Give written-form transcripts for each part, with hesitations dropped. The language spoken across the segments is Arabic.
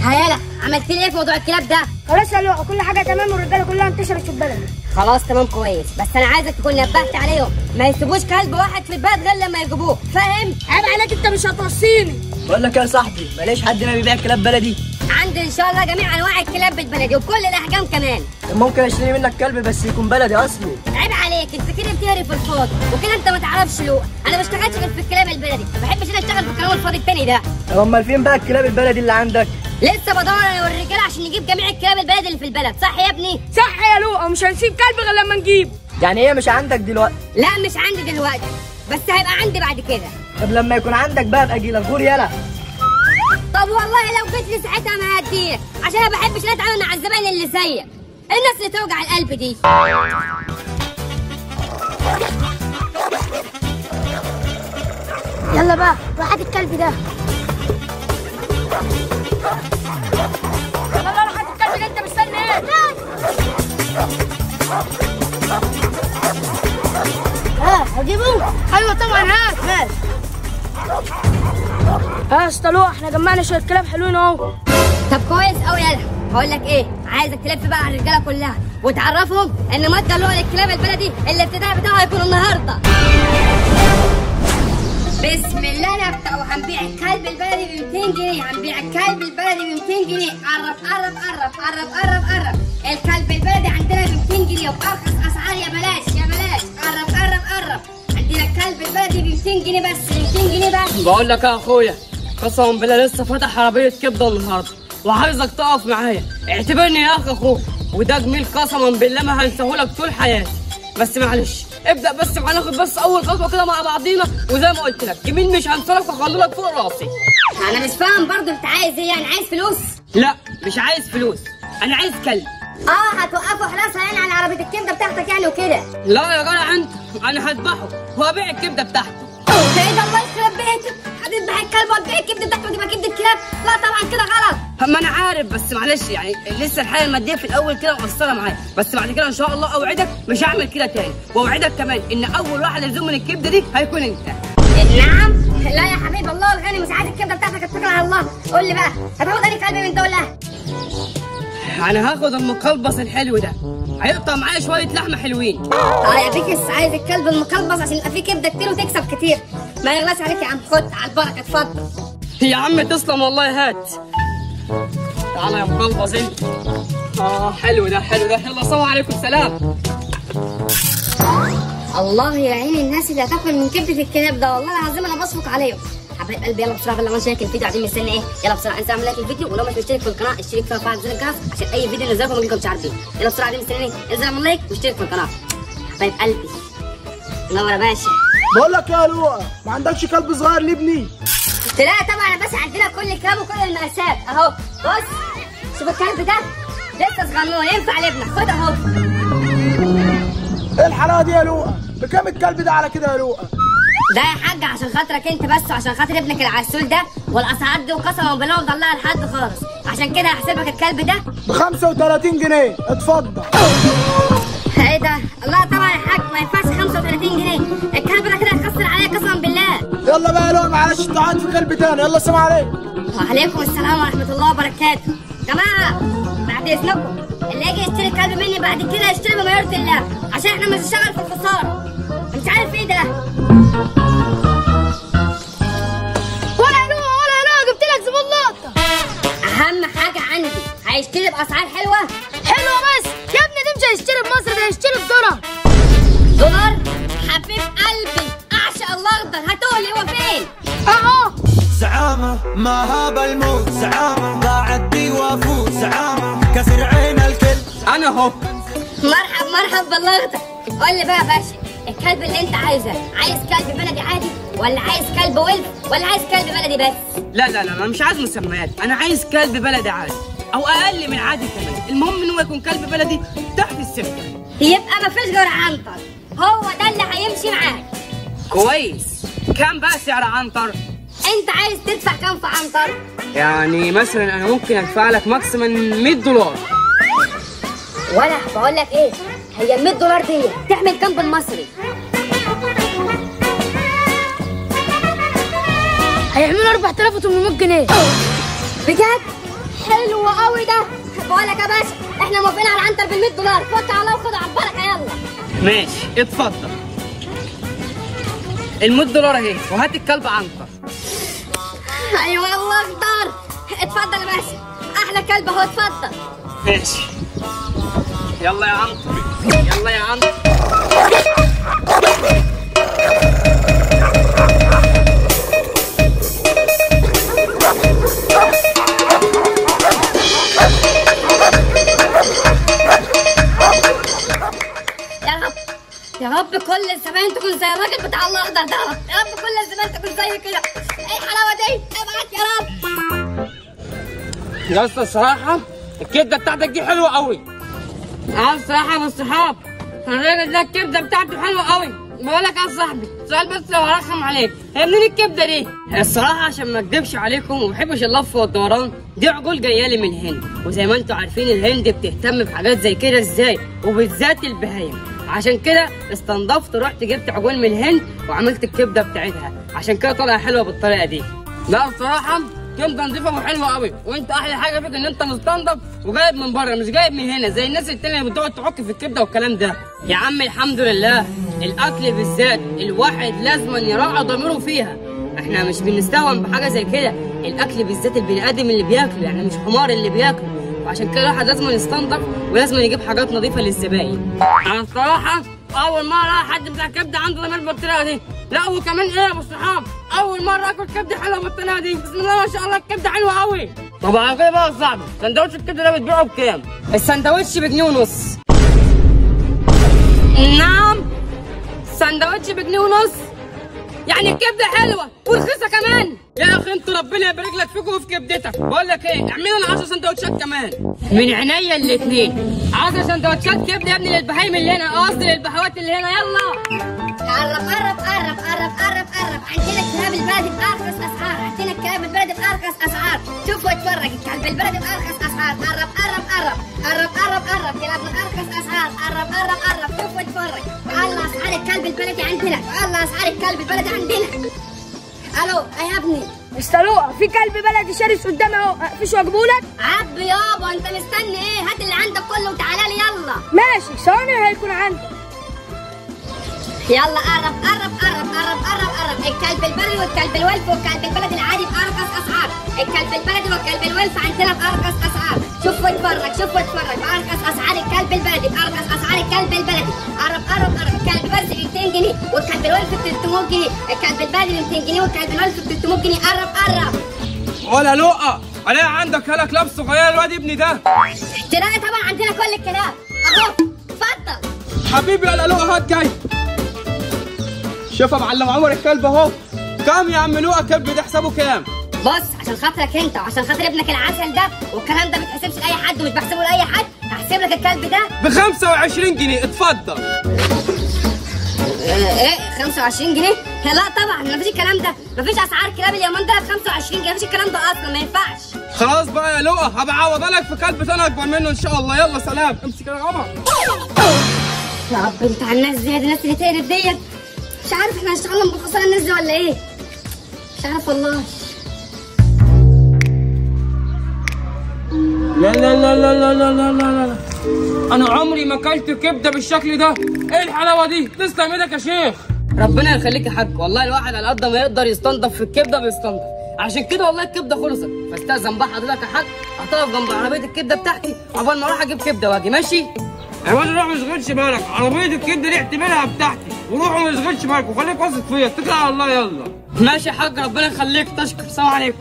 هيلا عملت لي ايه في موضوع الكلاب ده؟ خلاص يا لؤى، كل حاجه تمام والرجاله كلها انتشرت في البلد. خلاص تمام كويس، بس انا عايزك تكون نبهت عليهم ما يسيبوش كلب واحد في البلد غير لما يجيبوه، فاهم؟ عيب عليك، انت مش هتوصيني. بقول لك يا صاحبي بلاش حد ما بيبيع كلاب بلدي. عندي ان شاء الله جميع انواع الكلاب البلدي وبكل الاحجام كمان. ممكن اشتري منك كلب بس يكون بلدي اصلي. عيب عليك، انت كده بتهري في الفاضي وكده انت ما تعرفش لؤى. انا ما اشتغلتش غير في الكلاب البلدي، ما بحبش انا اشتغل في الكلام الفاضي التاني ده. طب امال فين بقى الكلاب البلدي اللي عندك؟ لسه بدور انا والرجاله عشان نجيب جميع الكلاب البلدي اللي في البلد، صح يا ابني؟ صح يا لؤى، مش هنسيب كلب غير لما نجيب. يعني هي مش عندك دلوقتي؟ لا مش عندي دلوقتي، بس هيبقى عندي بعد كده. طب لما يكون عندك بقى ابقى اجي لك غور يلا. طب والله لو جيت لي ساعتها ما هديك، عشان ما بحبش انا اتعامل مع الزباين اللي زيك، الناس اللي توجع القلب دي. يلا بقى روح هات الكلب ده. يلا روح هات الكلب ده، انت مستني ايه؟ هجيبه؟ ايوه طبعا، هات. يا اسطى لؤى، احنا جمعنا شويه كلاب حلوين اهو. طب كويس قوي. يلا هقول لك ايه، عايزك تلف بقى على الرجاله كلها وتعرفهم ان مادة لؤى للكلاب البلدي الافتتاح بتاعه هيكون النهارده. بسم الله نبدأ، وهنبيع الكلب البلدي ب 200 جنيه، هنبيع الكلب البلدي ب 200 جنيه. قرب. الكلب البلدي عندنا ب 200 جنيه وبأرخص أسعار، يا بلاش. قرب. عندنا الكلب البلدي ب 200 جنيه بس، 200 جنيه بس. بقول لك يا اخويا قسما بالله لسه فاتح عربيه كبده النهارده وعايزك تقف معايا، اعتبرني يا اخوك، وده جميل قسما بالله ما هنساهولك طول حياتي. بس معلش ابدا بس معانا، ناخد بس اول خطوه كده مع بعضينا، وزي ما قلت لك جميل مش هنسالك وهخليلك فوق راسي. انا مش فاهم برضه انت عايز ايه؟ يعني عايز فلوس؟ لا مش عايز فلوس، انا عايز كلب. هتوقفوا حراسه يعني على عربيه الكبده بتاعتك يعني وكده؟ لا يا جدع انت، انا هذبحه وهبيع الكبده بتاعته. ايه ده؟ الله يخرب بيتك، هتذبح الكلب وتبيع الكبده بتاعته وتبقى كبده كلاب؟ لا طبعا كده غلط. ما انا عارف، بس معلش يعني لسه الحاله الماديه في الاول كده مقصره معايا، بس بعد كده ان شاء الله اوعدك مش هعمل كده تاني، واوعدك كمان ان اول واحد يلزم من الكبده دي هيكون انت. نعم؟ لا يا حبيب الله الغني، مش عايز الكبده بتاعتك، اتكل على الله. قول لي بقى هتاخد انهي كلب من دول؟ انا هاخد المقلبص الحلو ده، هيقطع معايا شويه لحمه حلوين. يا بيكس، عايز الكلب المقلبص عشان يبقى فيه كبده كتير وتكسب كتير. ما يغلاش عليك يا عم، خد على البركه، اتفضل. يا عم تسلم والله، هات. تعالى يا مقلبص انت. حلو ده. يلا السلام عليكم. سلام. الله يعين الناس اللي هتاكل من كبده الكلاب ده، والله العظيم انا بشفق عليهم. حبايب قلبي يلا بسرعه، يلا ما نشارك الفيديو، قاعدين مستني ايه؟ يلا بسرعه انسى اعمل لايك الفيديو، ولو مش مشترك في القناه اشترك فيها وفعل زر الجرس عشان اي فيديو ننزله ما انتم مش عارفين. يلا بسرعه قاعدين مستنيين ايه؟ انزل اعمل لايك واشترك في القناه. حبايب قلبي نور يا باشا. بقول لك يا لؤى، ما عندكش كلب صغير لابني؟ لا طبعا يا باشا، عندنا كل الكلاب وكل المقاسات اهو. بص شوف الكلب ده لسه صغنون، ينفع لابنك، خد اهو. ايه الحلاوه دي يا لؤى؟ بكام الكلب ده على كده يا لؤى؟ ده يا حاج عشان خاطرك انت بس، وعشان خاطر ابنك العسول ده، والاسعار دي وقسما بالله مطلعها لحد خالص، عشان كده هحسبك الكلب ده ب 35 جنيه، اتفضل. ايه ده؟ لا طبعا يا حاج ما ينفعش 35 جنيه، الكلب ده كده هيكسر عليا قسما بالله. يلا بقى يا لؤى، معلش انت قاعد في كلب تاني، يلا السلام عليكم. وعليكم السلام ورحمه الله وبركاته. جماعه بعد اذنكم اللي يجي يشتري كلب مني بعد كده يشتري بما يرضي الله، عشان احنا مش هنشتغل في الخساره. مش عارف ايه ده؟ ولا لؤى جبت لك زبون لقطه. اهم حاجه عندي هيشتري باسعار حلوه. بس يا ابني ده مش هيشتري بمصر، ده هيشتري بدولار. دولار؟ حبيب قلبي اعشق الاخضر، هتقولي هو فين؟ اهو. زعامه ما هاب الموت، زعامه ضاعت بي وافوت، زعامه كسر عين الكل. انا اهو. مرحب بالاخضر. قول لي بقى يا باشا، الكلب اللي انت عايزه، عايز كلب بلدي عادي ولا عايز كلب ولف ولا عايز كلب بلدي بس؟ لا انا مش عايز مسميات، انا عايز كلب بلدي عادي او اقل من عادي كمان، المهم ان هو يكون كلب بلدي تحت السكه. يبقى مفيش غير عنتر، هو ده اللي هيمشي معاك. كويس. كام بقى سعر عنتر؟ انت عايز تدفع كام في عنتر؟ يعني مثلا انا ممكن ادفع لك ماكسيمم 100 دولار. ولا بقول لك ايه، هي ال 100 دولار دي تعمل كام بالمصري؟ هيعملوا 4800 جنيه. بجد؟ حلو قوي ده. بقول لك يا باشا احنا موافقين على عنتر بال$100. فك على الله وخد على البركه يلا. ماشي اتفضل. $100 اهي، وهات الكلب عنتر. ايوه الله اختار. اتفضل يا باشا، احلى كلب اهو اتفضل. ماشي يلا يا عنتر، يلا يا عنتر. يا رب كل الزباين تكون زي الراجل بتاع الاخضر ده. يا رب كل الزباين تكون زي كده. ايه الحلاوه دي؟ ابعت يا رب. يا اسطى الصراحه الكبده بتاعتك دي حلوه قوي. الصراحه يا الصحاب الراجل ده الكبده بتاعته حلوه قوي. بقول لك يا صاحبي سؤال بس لو هرخم عليك، هي منين الكبده دي؟ الصراحه عشان ما اكدبش عليكم وما بحبش اللف والدوران، دي عجول جايه لي من الهند، وزي ما انتم عارفين الهند بتهتم بحاجات زي كده ازاي، وبالذات البهايم. عشان كده استنضفت ورحت جبت عجول من الهند وعملت الكبده بتاعتها، عشان كده طالعه حلوه بالطريقه دي. لا الصراحه كبده نضيفه وحلوه قوي، وانت احلى حاجه فيك ان انت مستنضف وجايب من بره مش جايب من هنا زي الناس التانيه اللي بتقعد تعك في الكبده والكلام ده. يا عم الحمد لله، الاكل بالذات الواحد لازم يراعي ضميره فيها. احنا مش بنستهون بحاجه زي كده، الاكل بالذات البني ادم اللي بياكله، يعني مش حمار اللي بياكله، وعشان كده الواحد لازم يستنضف ولازم يجيب حاجات نظيفه للزباين. انا الصراحه اول مره الاقي حد بتاع كبده عنده ضمير بالطريقه دي. لا وكمان ايه يا ابو الصحاب، اول مره اكل كبده حلوه بالطريقه دي. بسم الله ما شاء الله الكبده حلوه قوي. طب على كده بقى يا صاحبي، سندوتش الكبده ده بتبيعه بكام؟ السندوتش ب1.5 جنيه. نعم سندوتش ب1.5 جنيه؟ يعني الكبده حلوه ورخيصه كمان. يا اخي انت ربنا يبارك لك فيكم وفي كبدتك. بقول لك ايه، اعمل لنا 10 سندوتشات كمان من عينيا الاثنين. 10 سندوتشات كبده يا ابني للبهايم اللي هنا، قصدي للبهوات اللي هنا. يلا قرب قرب قرب قرب قرب قرب. عندنا الكلاب البلدي بارخص اسعار، عندنا الكلاب البلدي بارخص اسعار. شوف واتفرج، الكلب البلدي بارخص اسعار. قرب قرب قرب قرب قرب قرب. كلاب بارخص اسعار. قرب قرب قرب. شوف واتفرج. والله اسعار الكلب البلدي عندنا، والله اسعار الكلب البلدي عندنا. الو يا ابني استلوقه في كلب بلدي شرس قدامي اهو، مفيش واجبولك؟ عب يابا، انت مستني ايه؟ هات اللي عندك كله وتعالى لي يلا. ماشي ثواني هيكون عندك. يلا قرب قرب قرب قرب قرب قرب. الكلب البلدي والكلب الولف والكلب البلدي العادي بأرخص اسعار. الكلب البلدي والكلب الولف عندنا بأرخص اسعار. شوف واتفرج شوف واتفرج. بأرخص اسعار الكلب البلدي، بأرخص اسعار الكلب البلدي. قرب قرب قرب. الكلب بس ب 200 جنيه والكلب الولف ب 300 جنيه. الكلب البلدي ب 200 جنيه والكلب الولف ب 300 جنيه. قرب قرب. ولا لقه الاقي عندك هلا كلاب صغيره الواد ابني ده. تلاقي طبعا عندنا كل الكلاب اهو. اتفضل حبيبي يا لقه هات جاي. شوف يا معلم عمر الكلب اهو. كام يا عم لقه كلب ده حسابه كام؟ بص عشان خاطرك انت وعشان خاطر ابنك العسل ده والكلام ده ما بيتحسبش لاي حد ومش بحسبه لاي حد، هحسب لك الكلب ده ب 25 جنيه. اتفضل. ايه 25 جنيه؟ لا طبعا مفيش الكلام ده، مفيش اسعار كلاب اليومين ده ب 25 جنيه، مفيش الكلام ده اصلا ما ينفعش. خلاص بقى يا لقه، هبقى اعوض لك في كلب ثاني اكبر منه ان شاء الله. يلا سلام. امسك يا عمر. يا رب انت على الناس دي، الناس اللي تقرف ديت مش عارف احنا هنشتغل بخساره الناس دي ولا ايه؟ مش عارف والله. لا لا لا لا لا لا لا لا، انا عمري ما اكلت كبده بالشكل ده. ايه الحلاوه دي؟ تسلم ايدك يا شيخ. ربنا يخليك يا حاج، والله الواحد على قد ما يقدر يستنضف في الكبده بيستنضف، عشان كده والله الكبده خلصت. فاستاذن بقى حضرتك يا حاج، هتقف جنب عربيه الكبده بتاعتي عقبال ما اروح اجيب كبده واجي. ماشي؟ يا واد روح ما تشغلش بالك، عربيه الكبده دي اعتبرها بتاعتي، وروح وما تشغلش بالك وخليك واثق فيا. اتكل على الله. يلا ماشي يا حاج، ربنا يخليك. تشكر. السلام عليكم.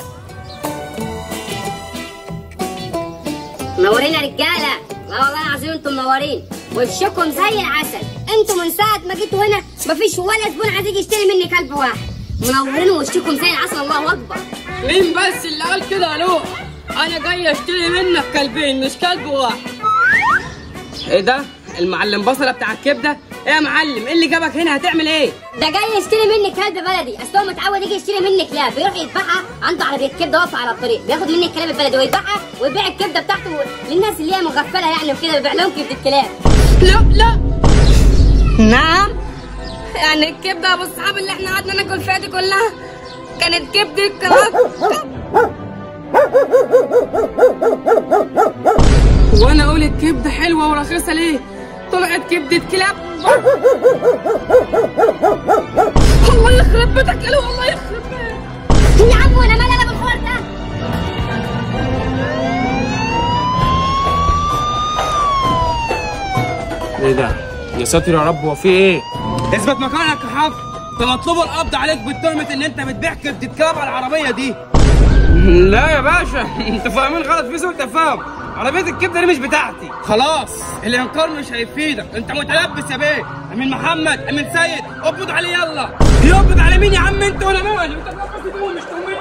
منورين يا رجاله، لا والله العظيم انتم منورين وشكم زي العسل. انتم من ساعه ما جيتوا هنا مفيش ولا زبون عايز يجي يشتري مني كلب واحد. منورين وشكم زي العسل. الله اكبر. مين بس اللي قال كده؟ الو، انا جاي اشتري منك كلبين مش كلب واحد. ايه ده؟ المعلم بصله بتاع الكبده؟ ايه يا معلم، ايه اللي جابك هنا؟ هتعمل ايه؟ ده جاي يشتري مني كلب بلدي، اصل هو متعود يجي يشتري مني كلاب، بيروح يذبحها عنده عربيه كبده واقفه على الطريق، بياخد مني الكلاب البلدي ويذبحها ويبيع الكبده بتاعته للناس اللي هي مغفله يعني وكده، بيبيع لهم كبده الكلاب. لا نعم، يعني الكبده يا ابو الصحاب اللي احنا قعدنا ناكل فيها دي كلها كانت كبده كلاب؟ راخصه ليه؟ طلعت كبده كلاب. الله يخرب بيتك يا الله يخرب بيتك يا عم وانا مالي انا بالحوار ده. ايه ده؟ يا ساتر يا رب، هو في ايه؟ اثبت مكانك يا حاج، ده مطلوب القبض عليك بتهمة ان انت بتبيع كبدة كلاب على العربية دي. لا يا باشا، انتوا فاهمين غلط، في سوء تفاهم. عربية الكبدة دي مش بتاعتي. خلاص، الانكار مش هيفيدك، انت متلبس يا بيه. امين محمد، امين سيد، اقبض عليه يلا. يقبض على مين يا عم انت وانا مالي؟ انت بتقبض مش تهمني.